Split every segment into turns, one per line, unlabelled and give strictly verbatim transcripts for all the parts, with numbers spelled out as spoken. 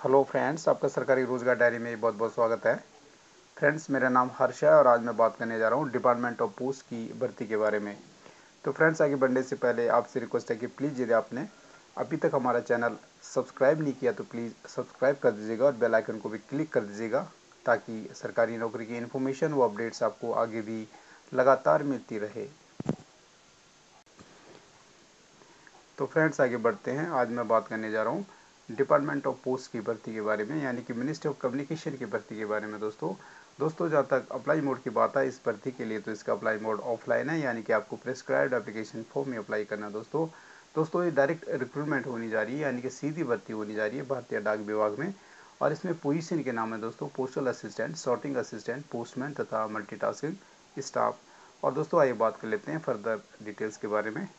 Hello friends, आपका सरकारी रोजगार डायरी में बहुत बहुत स्वागत है। फ्रेंड्स, मेरा नाम हर्ष है और आज मैं बात करने जा रहा हूँ डिपार्टमेंट ऑफ पोस्ट की भर्ती के बारे में। तो फ्रेंड्स, आगे बढ़ने से पहले आपसे रिक्वेस्ट है कि प्लीज़ यदि आपने अभी तक हमारा चैनल सब्सक्राइब नहीं किया तो प्लीज़ सब्सक्राइब कर दीजिएगा और बेल आइकन को भी क्लिक कर दीजिएगा ताकि सरकारी नौकरी की इन्फॉर्मेशन व अपडेट्स आपको आगे भी लगातार मिलती रहे। तो फ्रेंड्स, आगे बढ़ते हैं। आज मैं बात करने जा रहा हूँ डिपार्टमेंट ऑफ पोस्ट की भर्ती के बारे में, यानी कि मिनिस्ट्री ऑफ कम्युनिकेशन की भर्ती के बारे में। दोस्तों दोस्तों जहाँ तक अप्लाई मोड की बात है इस भर्ती के लिए, तो इसका अप्लाई मोड ऑफलाइन है, यानी कि आपको प्रेस्क्राइब्ड एप्लीकेशन फॉर्म में अप्लाई करना है। दोस्तों दोस्तों ये डायरेक्ट रिक्रूटमेंट होनी जा रही है, यानी कि सीधी भर्ती होनी जा रही है भारतीय डाक विभाग में। और इसमें पोजीशन के नाम है दोस्तों postal assistant, sorting assistant, postman तथा मल्टीटास्किंग स्टाफ। और दोस्तों आइए बात कर लेते हैं फर्दर डिटेल्स के बारे में।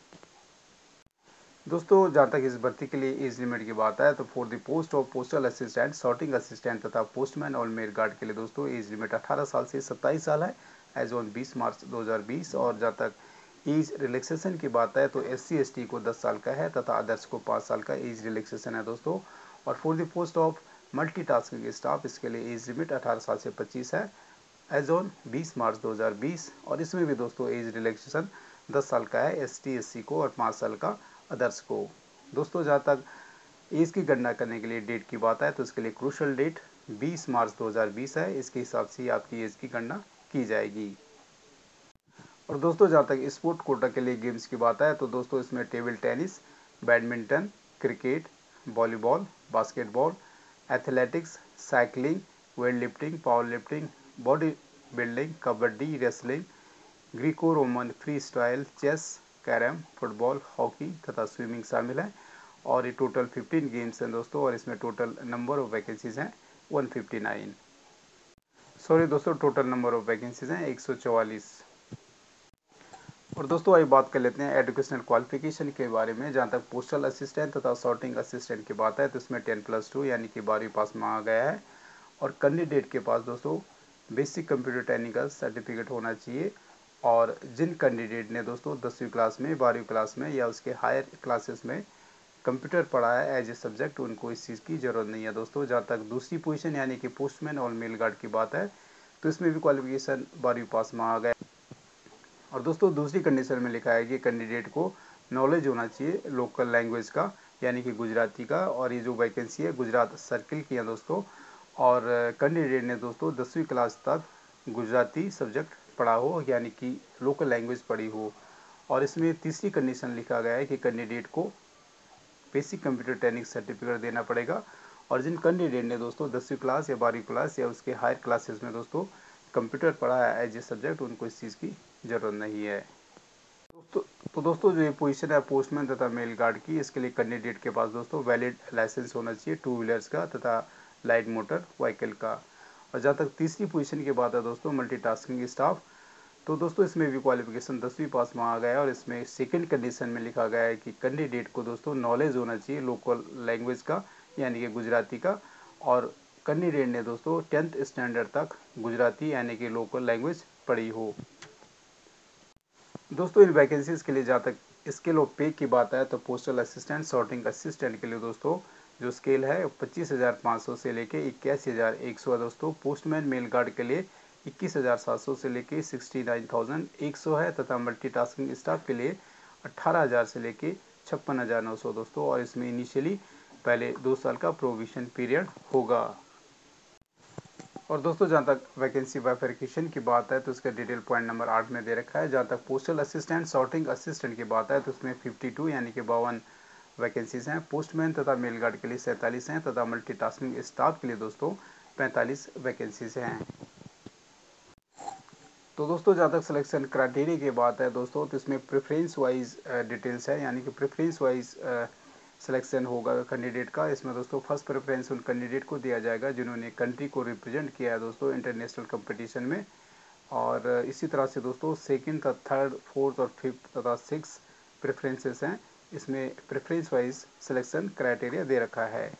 दोस्तों जहाँ तक इस भर्ती के लिए एज लिमिट की बात है तो for the post of postal assistant, sorting assistant तथा पोस्टमैन और मेल गार्ड के लिए दोस्तों एज लिमिट अठारह साल से सत्ताईस साल है एज ऑन बीस मार्च दो हज़ार बीस। और जहाँ तक एज रिलैक्सेशन की बात है तो एस सी एस टी को दस साल का है तथा अदर्स को पाँच साल का एज रिलैक्सेशन है दोस्तों। और for the post of multitasking staff इसके लिए एज लिमिट अठारह साल से पच्चीस है एज ऑन बीस मार्च दो हज़ार बीस। और इसमें भी दोस्तों एज रिलैक्सेशन दस साल का है एस टी एस सी को और पाँच साल का अदर्स को। दोस्तों जहाँ तक एज की गणना करने के लिए डेट की बात है तो इसके लिए क्रूशल डेट बीस मार्च दो हज़ार बीस है। इसके हिसाब से आपकी एज की गणना की जाएगी। और दोस्तों जहाँ तक स्पोर्ट कोटा के लिए गेम्स की बात है तो दोस्तों इसमें table tennis, badminton, cricket, volleyball, basketball, athletics, cycling, weight lifting, power lifting, body building, kabaddi, wrestling, Greco Roman freestyle, chess, carrom, football, hockey तथा स्विमिंग शामिल है। और ये टोटल पंद्रह गेम्स हैं दोस्तों और इसमें टोटल नंबर ऑफ वैकेंसीज हैं एक सौ उनसठ। सॉरी दोस्तों, टोटल नंबर ऑफ वैकेंसीज हैं एक सौ चौवालीस। और दोस्तों आइए बात कर लेते हैं एजुकेशनल क्वालिफिकेशन के बारे में। जहाँ तक पोस्टल असिस्टेंट तथा सॉर्टिंग असिस्टेंट की बात है तो इसमें टेन प्लस टू यानी कि बारहवीं पास मांगा गया है। और कैंडिडेट के पास दोस्तों बेसिक कंप्यूटर ट्रेनिंग का सर्टिफिकेट होना चाहिए। और जिन कैंडिडेट ने दोस्तों दसवीं क्लास में, बारहवीं क्लास में या उसके हायर क्लासेस में कंप्यूटर पढ़ा है एज ए सब्जेक्ट, उनको इस चीज़ की ज़रूरत नहीं है दोस्तों। जहाँ तक दूसरी पोजीशन यानी कि पोस्टमैन और मेल गार्ड की बात है तो इसमें भी क्वालिफिकेशन बारहवीं पास मांगा गया। और दोस्तों दूसरी कंडीशन में लिखा है कि कैंडिडेट को नॉलेज होना चाहिए लोकल लैंग्वेज का, यानी कि गुजराती का। और ये जो वैकेंसी है गुजरात सर्किल की है दोस्तों। और कैंडिडेट ने दोस्तों दसवीं क्लास तक गुजराती सब्जेक्ट पढ़ा हो, यानी कि लोकल लैंग्वेज पढ़ी हो। और इसमें तीसरी कंडीशन लिखा गया है कि कैंडिडेट को बेसिक कंप्यूटर ट्रेनिंग सर्टिफिकेट देना पड़ेगा। और जिन कैंडिडेट ने दोस्तों दसवीं क्लास या बारहवीं क्लास या उसके हायर क्लासेस में दोस्तों कंप्यूटर पढ़ा है एज ए सब्जेक्ट, उनको इस चीज़ की ज़रूरत नहीं है दोस्तों। तो दोस्तों जो ये पोजीशन है पोस्टमैन तथा मेल गार्ड की, इसके लिए कैंडिडेट के पास दोस्तों वैलिड लाइसेंस होना चाहिए टू व्हीलर्स का तथा लाइट मोटर व्हीकल का। और जहाँ तक तीसरी पोजीशन की बात है दोस्तों मल्टीटास्किंग स्टाफ, तो दोस्तों इसमें भी क्वालिफिकेशन दसवीं पास मांगा गया है। और इसमें सेकंड कंडीशन में लिखा गया है कि कैंडिडेट को दोस्तों नॉलेज होना चाहिए लोकल लैंग्वेज का, यानी कि गुजराती का। और कैंडिडेट ने दोस्तों टेंथ स्टैंडर्ड तक गुजराती यानी कि लोकल लैंग्वेज पढ़ी हो। दोस्तों इन वैकेंसीज के लिए जहाँ तक स्केल ऑफ पे की बात है तो पोस्टल असिस्टेंट, सॉर्टिंग असिस्टेंट के लिए दोस्तों जो स्केल है पच्चीस हज़ार पाँच सौ से लेके इक्यासी हज़ार एक सौ है दोस्तों। पोस्टमैन मेल गार्ड के लिए इक्कीस हज़ार सात सौ से लेके सिक्सटी नाइन थाउजेंड एक सौ है तथा मल्टीटास्किंग स्टाफ के लिए अट्ठारह हज़ार से लेके छप्पन हज़ार नौ सौ दोस्तों। और इसमें इनिशियली पहले दो साल का प्रोविजन पीरियड होगा। और दोस्तों जहाँ तक वैकेंसी बाइफरकेशन की बात है तो इसका डिटेल पॉइंट नंबर आठ में दे रखा है। जहाँ तक पोस्टल असिस्टेंट, सॉर्टिंग असिस्टेंट की बात है तो इसमें बावन यानी कि बावन वैकेंसीज हैं। पोस्टमैन तथा मेल गार्ड के लिए सैंतालीस हैं तथा मल्टीटास्किंग स्टाफ के लिए दोस्तों पैंतालीस वैकेंसीज हैं। तो दोस्तों जहाँ तक सिलेक्शन क्राइटेरिया की बात है दोस्तों तो इसमें प्रेफरेंस वाइज डिटेल्स है, यानी कि प्रेफरेंस वाइज सिलेक्शन होगा कैंडिडेट का। इसमें दोस्तों फर्स्ट प्रेफरेंस उन कैंडिडेट को दिया जाएगा जिन्होंने कंट्री को रिप्रेजेंट किया है दोस्तों इंटरनेशनल कंपटीशन में। और इसी तरह से दोस्तों सेकंड तथा थर्ड, फोर्थ और फिफ्थ तथा सिक्स प्रेफरेंसेस हैं। इसमें प्रेफरेंस वाइज सिलेक्शन क्राइटेरिया दे रखा है।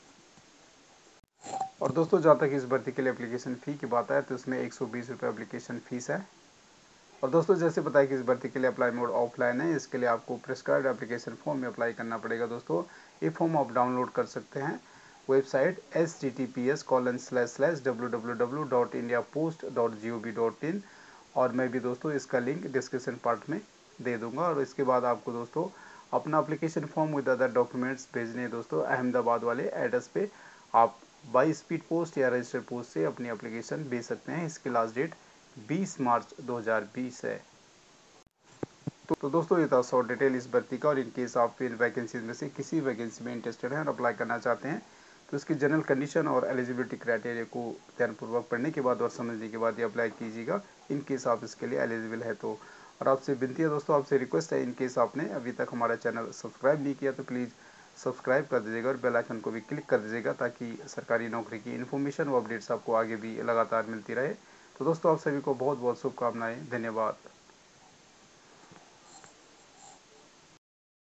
और दोस्तों जहाँ तक इस भर्ती के लिए एप्लीकेशन फ़ी की बात है तो इसमें एक सौ बीस रुपये एप्लीकेशन फ़ीस है। और दोस्तों जैसे बताया कि इस भर्ती के लिए अप्लाई मोड ऑफलाइन है, इसके लिए आपको प्रेस्क्राइब्ड एप्लीकेशन फॉर्म में अप्लाई करना पड़ेगा दोस्तों। ये फॉर्म आप डाउनलोड कर सकते हैं website H T T P S colon slash slash W W W dot India post dot G O V dot in, और मैं भी दोस्तों इसका लिंक डिस्क्रिप्शन पार्ट में दे दूंगा। और इसके बाद आपको दोस्तों अपना application form with other documents भेजने हैं दोस्तों अहमदाबाद वाले एड्रेस पे। आप बाई स्पीड पोस्ट या रजिस्टर्ड पोस्ट से अपनी एप्लीकेशन भेज सकते हैं। इसकी लास्ट डेट बीस मार्च दो हज़ार बीस है। तो, तो दोस्तों ये था शॉर्ट डिटेल इस भर्ती का। और इन केस आप इन वैकेंसीज में से किसी वैकेंसी में इंटरेस्टेड हैं और अप्लाई करना चाहते हैं तो इसकी जनरल कंडीशन और एलिजिबिलिटी क्राइटेरिया को ध्यानपूर्वक पढ़ने के बाद और समझने के बाद ये अप्लाई कीजिएगा, इन केस आप इसके लिए एलिजिबल है तो। और आपसे विनती है दोस्तों, आपसे रिक्वेस्ट है, इन केस आपने अभी तक हमारा चैनल सब्सक्राइब नहीं किया तो प्लीज़ सब्सक्राइब कर दीजिएगा और बेल आइकन को भी क्लिक कर दीजिएगा, ताकि सरकारी नौकरी की इन्फॉर्मेशन व अपडेट्स आपको आगे भी लगातार मिलती रहे। तो दोस्तों आप सभी को बहुत बहुत शुभकामनाएं। धन्यवाद।